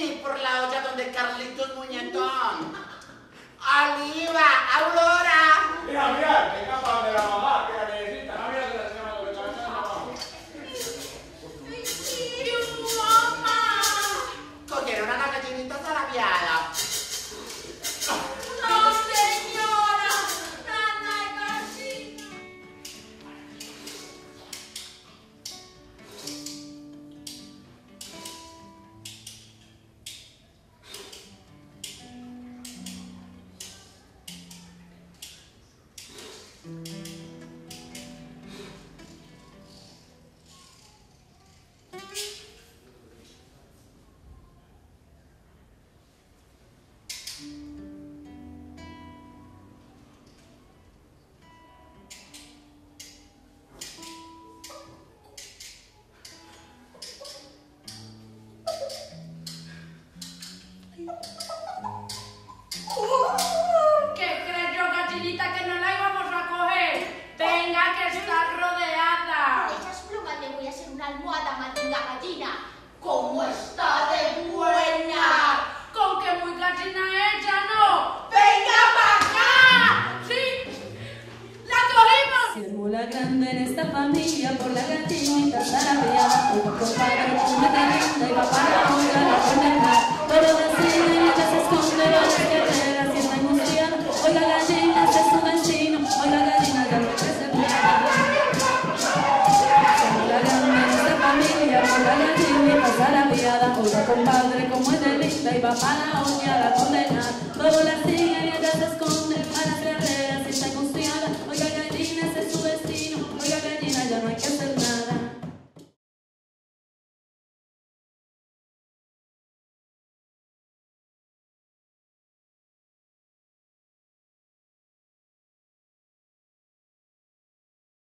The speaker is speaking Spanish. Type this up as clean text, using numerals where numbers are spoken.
ir por la olla donde Carlitos Muñetón. ¡Oliva! ¡Aurora! Mira, venga para donde la mamá, que la necesita. No, mira que la señora con el cabezón no vamos. ¡Mamá! Cogieron a la gallinita zarabiada. ¡No, señora! ¡Rana y gallina! ¿Qué creyó, gallinita, que no la íbamos a coger? Venga, que está rodeada. Con esas plumas le voy a hacer una almohada, maldita gallina. ¿Cómo está de buena? Con que muy gallina ella, ¿no? ¡Venga para acá! ¡Sí! ¡La cogimos! Siervo la grande en esta familia por la gallinita zarabeada. Oiga, compadre, tú me te y va para oiga la condena. Pero decide y ella se esconde bajo guerreras y está angustiada. Oiga, gallina, este es su destino. Oiga, gallina, ya no crece plena. Siervo la grande en esta familia por la gallinita zarabeada. Oiga, compadre, como es de linda y va para olla la condena. Pero